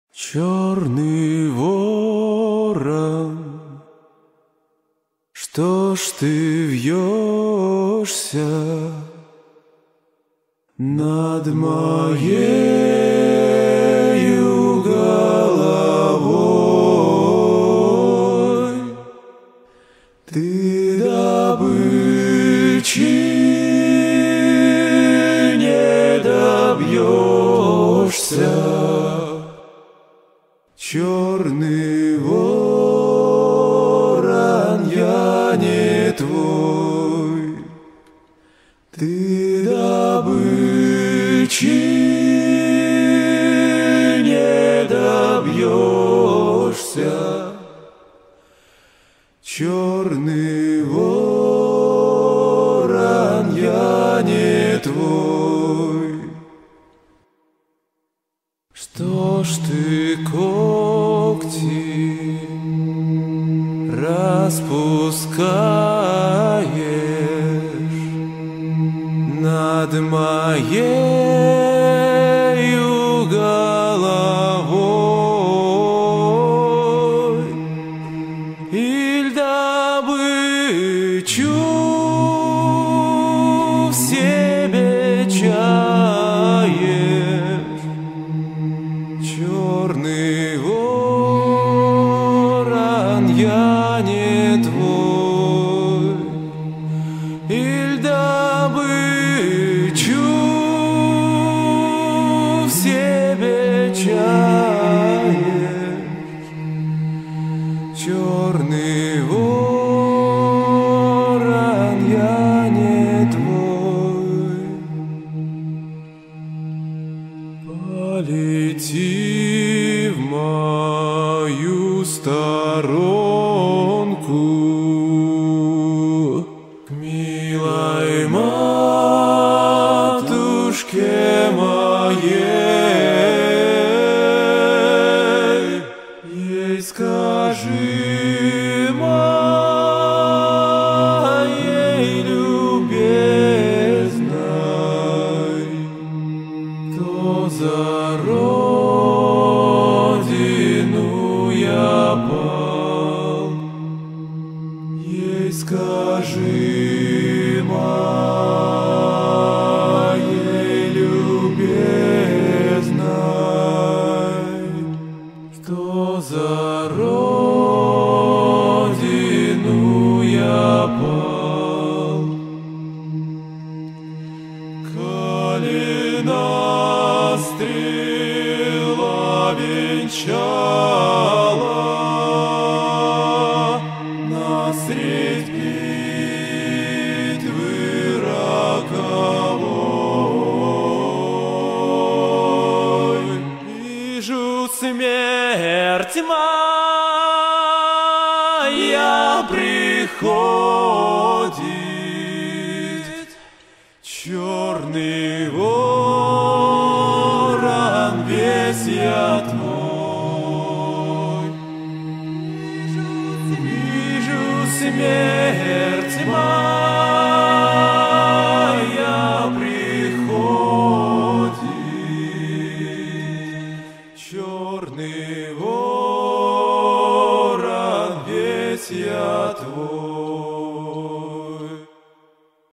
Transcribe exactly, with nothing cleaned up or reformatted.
Черный ворон, что ж ты вьешься над моею головой? Ты добычи не добьешься. Черный ворон, я не твой, ты добычи не добьешься. Черный ворон, я не твой. Что ж ты когти распускаешь над моею головой? Иль добычу в себе чаешь? Черный ворон, я не твой, иль добычу в себе чаешь? Черный ворон, я не твой. Полети в мою сторонку к милой матушке моей. Ей скажи, моей любезной, кто за родину я пал. Ей скажи, моей любезной, кто за родину я пал. Калина стрела венчала насредь битвы роковой. Вижу, смерть моя приходит. Черный ворон, весь я твой. Вижу, вижу смерть